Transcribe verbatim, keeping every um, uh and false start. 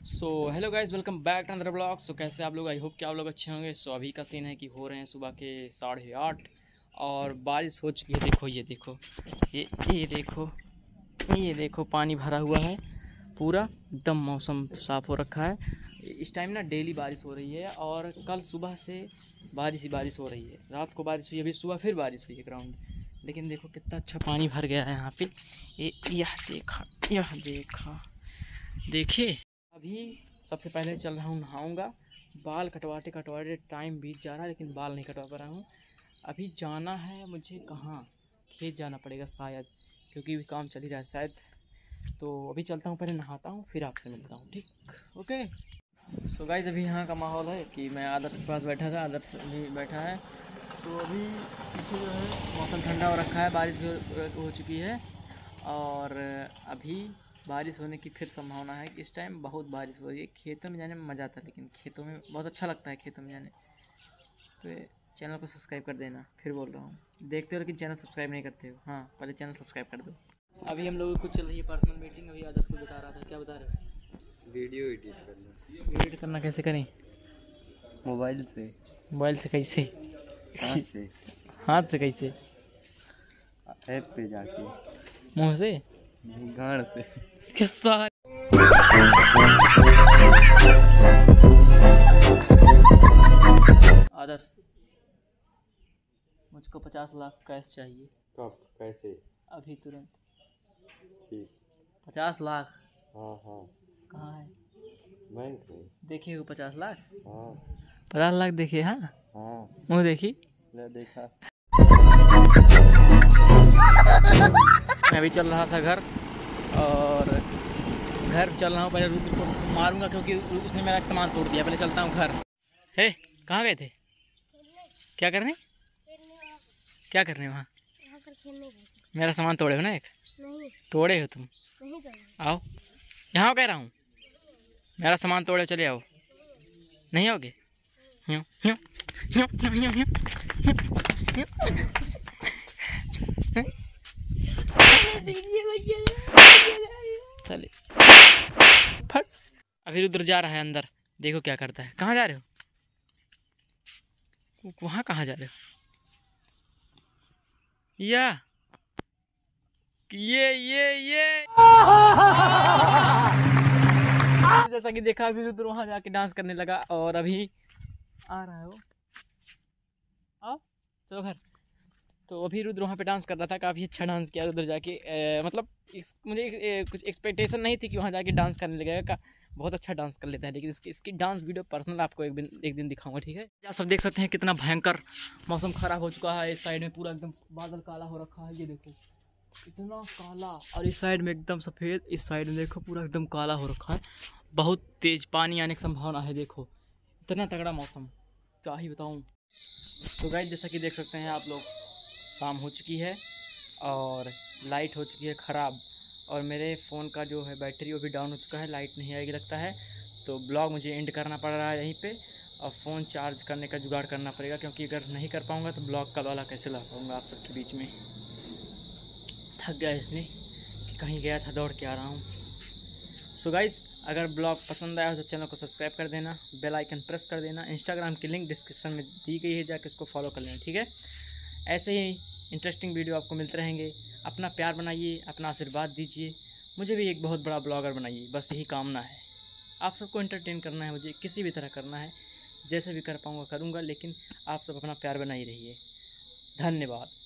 So hello guys, welcome back to another blog. So कैसे आप लोग? आई होप कि आप लोग अच्छे होंगे। सो so, अभी का सीन है कि हो रहे हैं सुबह के साढ़े आठ और बारिश हो चुकी है। देखो ये देखो ये ये देखो ये देखो पानी भरा हुआ है पूरा, एकदम मौसम साफ़ हो रखा है। इस टाइम ना डेली बारिश हो रही है और कल सुबह से बारिश ही बारिश हो रही है। रात को बारिश हुई, अभी सुबह फिर बारिश हुई है ग्राउंड। लेकिन देखो कितना अच्छा पानी भर गया है यहाँ पे। ये यह देखा यह देखा देखिए। अभी सबसे पहले चल रहा हूँ, नहाऊंगा। बाल कटवाते कटवाते टाइम बीत जा रहा है लेकिन बाल नहीं कटवा पा रहा हूँ। अभी जाना है मुझे, कहाँ, खेत जाना पड़ेगा शायद, क्योंकि अभी काम चल ही रहा है शायद। तो अभी चलता हूँ, पहले नहाता हूँ फिर आपसे मिलता हूँ, ठीक? ओके। सो गाइस, अभी यहाँ का माहौल है कि मैं आदर्श के पास बैठा था, आदर्श भी बैठा है। तो अभी पीछे जो है मौसम ठंडा हो रखा है, बारिश भी हो चुकी है और अभी बारिश होने की फिर संभावना है कि इस टाइम बहुत बारिश हो रही है। खेतों में जाने में मज़ा आता है, लेकिन खेतों में बहुत अच्छा लगता है खेतों में जाने। तो चैनल को सब्सक्राइब कर देना, फिर बोल रहा हूँ, देखते हो लेकिन चैनल सब्सक्राइब नहीं करते हो। हाँ, पहले चैनल सब्सक्राइब कर दो। अभी हम लोगों को चल रही है पर्सनल मीटिंग। अभी आदर्श को बता रहा था, क्या बता रहे हो? वीडियो एडिट करना। एडिट करना कैसे करें? मोबाइल से। मोबाइल से कैसे? हाथ से। हाथ से कैसे? ऐप पे जाके। मुँह से? गाड़ से। किस्सा। आदर्श, मुझको पचास लाख कैश चाहिए। कब? कैसे? अभी तुरंत। ठीक। पचास लाख? हाँ हाँ। कहाँ है? बैंक में। देखिए वो पचास लाख। हाँ पचास लाख देखिए। हाँ हाँ। मुँह देखी। ले देखा। मैं अभी चल रहा था घर, और घर चल रहा हूँ। पहले रुद्र को मारूंगा क्योंकि उसने मेरा एक सामान तोड़ दिया। पहले चलता हूँ घर। हे, कहाँ गए थे? क्या करने? क्या करने वहाँ? मेरा सामान तोड़े हो ना? एक नहीं तोड़े हो तुम? नहीं तो आओ, यहाँ कह रहा हूँ, मेरा सामान तोड़े, चले आओ। नहीं आओगे? ह्यों ह्यों ह्यों ह्यों ह्यों ह्यों चले फट। अभी उधर जा रहा है अंदर, देखो क्या करता है। कहाँ जा रहे हो? वहाँ कहाँ जा रहे हो? या ये ये ये जैसा कि देखा, अभी उधर वहाँ जाके डांस करने लगा और अभी आ रहा है वो। आओ चलो घर। तो अभी रुद्र वहाँ पे डांस कर रहा था, काफ़ी अच्छा डांस किया उधर जाके। ए, मतलब इस, मुझे ए, कुछ एक्सपेक्टेशन नहीं थी कि वहाँ जाके डांस करने लगेगा। का बहुत अच्छा डांस कर लेता है, लेकिन इसकी इसकी डांस वीडियो पर्सनल आपको एक दिन एक दिन दिखाऊंगा, ठीक है? आप सब देख सकते हैं कितना भयंकर मौसम ख़राब हो चुका है। इस साइड में पूरा एकदम बादल काला हो रखा है, ये देखो इतना काला, और इस साइड में एकदम सफ़ेद। इस साइड में देखो पूरा एकदम काला हो रखा है। बहुत तेज़ पानी आने की संभावना है। देखो इतना तगड़ा मौसम, क्या ही बताऊँ। सो गाइस, जैसा कि देख सकते हैं आप लोग, शाम हो चुकी है और लाइट हो चुकी है ख़राब, और मेरे फ़ोन का जो है बैटरी वो भी डाउन हो चुका है। लाइट नहीं आएगी लगता है, तो ब्लॉग मुझे एंड करना पड़ रहा है यहीं पे, और फ़ोन चार्ज करने का जुगाड़ करना पड़ेगा, क्योंकि अगर नहीं कर पाऊँगा तो ब्लॉग कल वाला कैसे ला पाऊँगा आप सबके बीच में। थक गया इसने कि कहीं गया था, दौड़ के आ रहा हूँ। सो गाइस, अगर ब्लॉग पसंद आया हो तो चैनल को सब्सक्राइब कर देना, बेल आइकन प्रेस कर देना। इंस्टाग्राम की लिंक डिस्क्रिप्शन में दी गई है, जाकर इसको फॉलो कर लेना, ठीक है? ऐसे ही इंटरेस्टिंग वीडियो आपको मिलते रहेंगे। अपना प्यार बनाइए, अपना आशीर्वाद दीजिए, मुझे भी एक बहुत बड़ा ब्लॉगर बनाइए, बस यही कामना है। आप सबको एंटरटेन करना है, मुझे किसी भी तरह करना है, जैसे भी कर पाऊँगा करूँगा, लेकिन आप सब अपना प्यार बनाए रहिए। धन्यवाद।